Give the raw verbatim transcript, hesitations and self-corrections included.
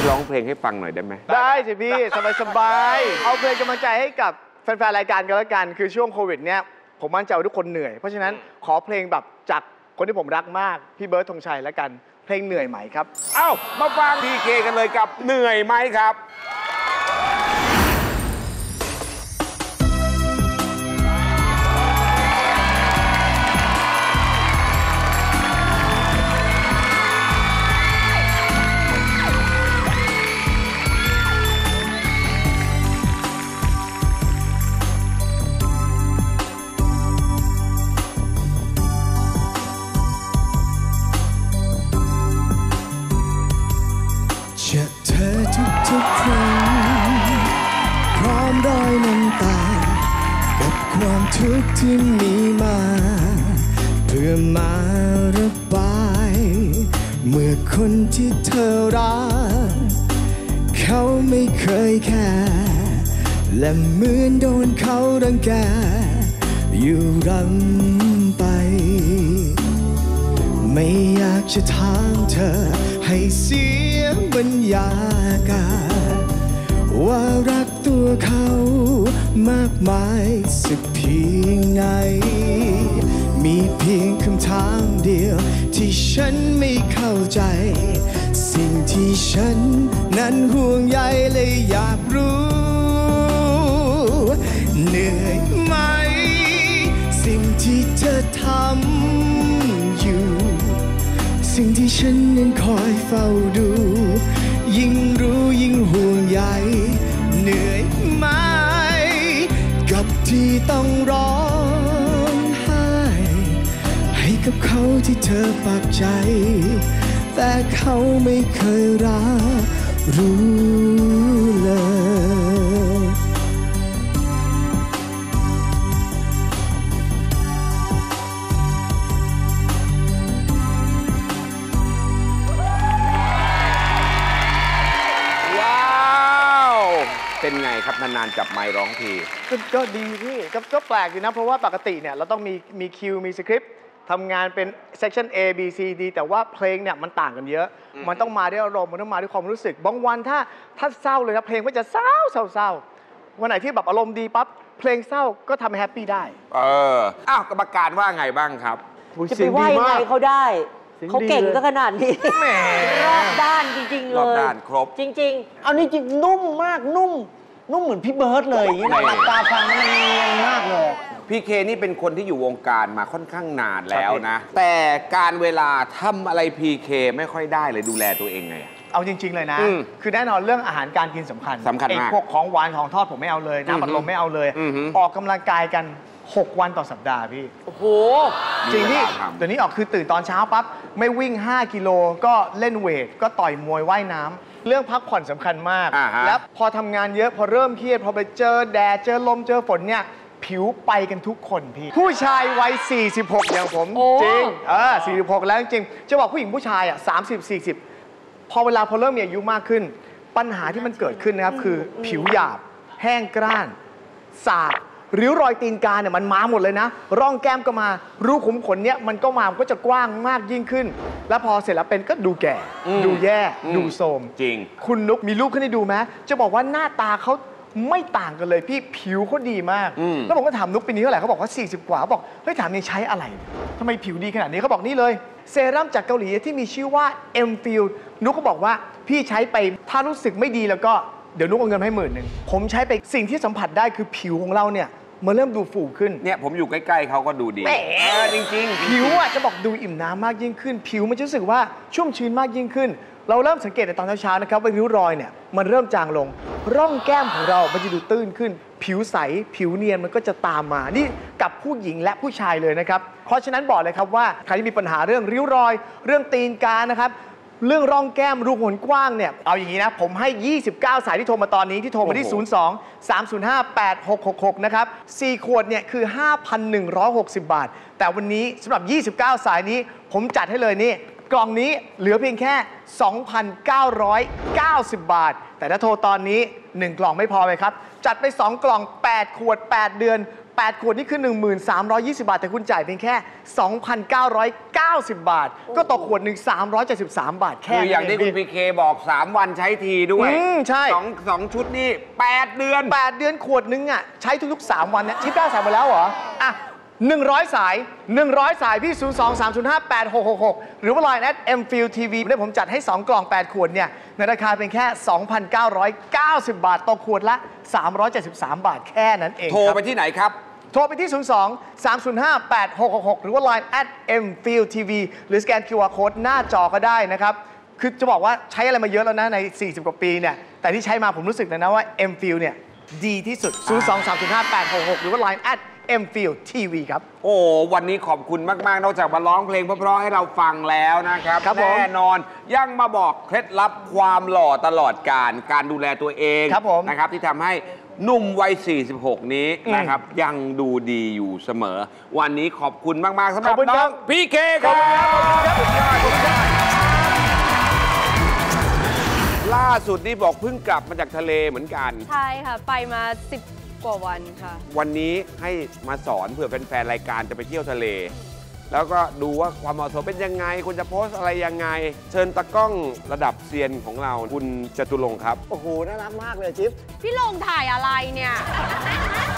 ร้องเพลงให้ฟังหน่อยได้ไหมได้สิพี่สบายๆเอาเพลงกำลังใจให้กับแฟนๆรายการกันแล้วกันคือช่วงโควิดเนี้ยผมมั่นใจว่าทุกคนเหนื่อยเพราะฉะนั้นขอเพลงแบบจากคนที่ผมรักมากพี่เบิร์ดธงชัยแล้วกันเพลงเหนื่อยไหมครับเอ้ามาฟังพีเคกันเลยกับเหนื่อยไหมครับทุกครั้งพร้อมรอยน้ำตากับความทุกข์ที่มีมาเพื่อมาระบายเมื่อคนที่เธอรักเขาไม่เคยแค่และเหมือนโดนเขารังแกอยู่รังไปไม่อยากจะถามเธอให้เสียบรรยากาศว่ารักตัวเขามากมายสักเพียงไหนมีเพียงคำถามเดียวที่ฉันไม่เข้าใจสิ่งที่ฉันนั้นห่วงใยเลยอยากรู้เหนื่อยไหมสิ่งที่เธอทำอยู่สิ่งที่ฉันนั้นคอยเฝ้าดูยิ่งรู้ยิ่งห่วงใยเหนื่อยไหมกับที่ต้องร้องไห้ให้กับเขาที่เธอปักใจแต่เขาไม่เคยรับรู้เลยเป็นไงครับนานๆจับไมค์ร้องทีก็ดีพี่ก็แปลกดีนะเพราะว่าปกติเนี่ยเราต้องมีมีคิวมีสคริปต์ทำงานเป็นเซกชัน A B C D แต่ว่าเพลงเนี่ยมันต่างกันเยอะมันต้องมาด้วยอารมณ์มันต้องมาด้วยความรู้สึกบางวันถ้าถ้าเศร้าเลยนะเพลงก็จะเศร้าเศร้าเศร้าวันไหนที่แบบอารมณ์ดีปั๊บเพลงเศร้าก็ทำให้แฮปปี้ได้เอออ้าวกรรมการว่าไงบ้างครับจะไปว่ายังไงเขาได้เขาเก่งก็ขนาดนี้แหมรอบด้านจริงๆเลยรอบด้านครบจริงๆเอานี่จริงนุ่มมากนุ่มนุ่มเหมือนพี่เบิร์ดเลยอย่างนี้หลับตาฟังมันเนียนมากเลยพี่เคนี่เป็นคนที่อยู่วงการมาค่อนข้างนานแล้วนะแต่การเวลาทำอะไรพีเคไม่ค่อยได้เลยดูแลตัวเองไงเอาจริงๆเลยนะคือแน่นอนเรื่องอาหารการกินสำคัญสำคัญมากพวกของหวานของทอดผมไม่เอาเลยน้ำอัดลมไม่เอาเลยออกกำลังกายกันหกวันต่อสัปดาห์พี่โอ้โหจริงพี่เดี๋ยวนี้ออกคือตื่นตอนเช้าปั๊บไม่วิ่งห้ากิโลก็เล่นเวทก็ต่อยมวยว่ายน้ำเรื่องพักผ่อนสำคัญมากแล้วพอทำงานเยอะพอเริ่มเครียดพอไปเจอแดดเจอลมเจอฝนเนี่ยผิวไปกันทุกคนพี่ผู้ชายวัยสี่สิบหกอย่างผมจริงเออสี่สิบหกแล้วจริงจะบอกผู้หญิงผู้ชายอ่ะสามสิบสี่สิบพอเวลาพอเริ่มมีอายุมากขึ้นปัญหาที่มันเกิดขึ้นนะครับคือผิวหยาบแห้งกร้านสากริ้วรอยตีนกาเนี่ยมันมาหมดเลยนะร่องแก้มก็มารูขุมขนเนี่ยมันก็มามันก็จะกว้างมากยิ่งขึ้นแล้วพอเสร็จแล้วเป็นก็ดูแก่ดูแย่ดูโทรมจริงคุณนุ๊กมีรูปขึ้นให้ดูไหมจะบอกว่าหน้าตาเขาไม่ต่างกันเลยพี่ผิวเขาดีมากแล้วผมก็ถามนุ๊กปีนี้เท่าไหร่เขาบอกว่าสี่สิบกว่าเขาบอกเฮ้ยถามนี่ใช้อะไรทำไมผิวดีขนาดนี้เขาบอกนี่เลยเซรั่มจากเกาหลีที่มีชื่อว่า Emfield นุ๊กก็บอกว่าพี่ใช้ไปถ้ารู้สึกไม่ดีแล้วก็เดี๋ยวนุ๊กเอาเงินให้หมื่นหนึ่งผมใช้ไปสิ่งที่สัมผัสได้คือผิวของเราเนี่ยมันเริ่มดูฟูขึ้นเนี่ยผมอยู่ใกล้ๆเขาก็ดูดีแหมจริงๆผิวอ่ะจะบอกดูอิ่มน้ำมากยิ่งขึ้นผิวมันจะรู้สึกว่าชุ่มชื้นมากยิ่งขึ้นเราเริ่มสังเกตในตอนเช้าๆนะครับว่าริ้วรอยเนี่ยมันเริ่มจางลงร่องแก้มของเรามันจะดูตื้นขึ้นผิวใสผิวเนียนมันก็จะตามมานี่กับผู้หญิงและผู้ชายเลยนะครับเพราะฉะนั้นบอกเลยครับว่าใครที่มีปัญหาเรื่องริ้วรอยเรื่องตีนกานะครับเรื่องร่องแก้มรูขุมขนกว้างเนี่ยเอาอย่างนี้นะผมให้ยี่สิบเก้าสายที่โทรมาตอนนี้ที่โทรมาที่ศูนย์ สอง สาม ศูนย์ ห้า แปด หก หก หกนะครับสี่ขวดเนี่ยคือ ห้าพันหนึ่งร้อยหกสิบ บาทแต่วันนี้สำหรับยี่สิบเก้าสายนี้ผมจัดให้เลยนี่กล่องนี้เหลือเพียงแค่ สองพันเก้าร้อยเก้าสิบ บาทแต่ถ้าโทรตอนนี้หนึ่งกล่องไม่พอเลยครับจัดไปสองกล่องแปดขวดแปดเดือนแปดขวดนี่คือ หนึ่งพันสามร้อยยี่สิบ บาทแต่คุณจ่ายเพียงแค่ สองพันเก้าร้อยเก้าสิบ บาทก็ตกขวดหนึ่งสามร้อยเจ็ดสิบสามบาทแค่คืออย่างที่คุณพีเคบอกสามวันใช้ทีด้วยอืมใช่สองสองชุดนี่แปดเดือนแปดเดือนขวดนึงอ่ะใช้ทุกๆสามวันเนี่ยชิปได้สายมาแล้วเหรออ่ะหนึ่งร้อยสายหนึ่งร้อยสายพี่ ศูนย์ สอง สาม ศูนย์ ห้า แปด หก หก หก หรือว่า ไลน์ แอท เอ็ม ฟิล ที วี ได้ผมจัดให้ สอง กล่อง แปด ขวดเนี่ยในราคาเป็นแค่ สองพันเก้าร้อยเก้าสิบ บาทต่อขวดละ สามร้อยเจ็ดสิบสาม บาทแค่นั้นเองโทรครับไปที่ไหนครับโทรไปที่ ศูนย์ สอง สาม ศูนย์ ห้า แปด หก หก หก หรือว่า ไลน์ แอท เอ็ม ฟิล ที วี หรือสแกน คิว อาร์ Code หน้าจอก็ได้นะครับคือจะบอกว่าใช้อะไรมาเยอะแล้วนะใน สี่สิบ กว่าปีเนี่ยแต่ที่ใช้มาผมรู้สึกเลยนะว่า เอ็ม ฟิล เนี่ยดีที่สุด ศูนย์ สอง สาม ศูนย์ ห้า แปด หก หก หรือว่า ไลน์ แอท เอ็ม ฟิล ที วี ครับโอ้วันนี้ขอบคุณมาก ๆ นอกจากมาร้องเพลงเพราะๆให้เราฟังแล้วนะครับครับผมแน่นอนยังมาบอกเคล็ดลับความหล่อตลอดการการดูแลตัวเองครับผมนะครับที่ทำให้หนุ่มวัย สี่สิบหก นี้อืมนะครับยังดูดีอยู่เสมอ วันนี้ขอบคุณมาก ๆสำหรัขบอบคุณน้ครัอบ งพีเคครับสุดยอดสุดยอดล่าสุดนี่บอกเพิ่งกลับมาจากทะเลเหมือนกันใช่ค่ะ ไปมาสิบกว่าวันค่ะวันนี้ให้มาสอนเผื่อแฟนๆรายการจะไปเที่ยวทะเล แล้วก็ดูว่าความเหมาะสมเป็นยังไงคุณจะโพสต์อะไรยังไง เชิญตากล้องระดับเซียนของเราคุณจตุรงค์ครับโอ้โห น่ารักมากเลยจิ๊บพี่ลงถ่ายอะไรเนี่ย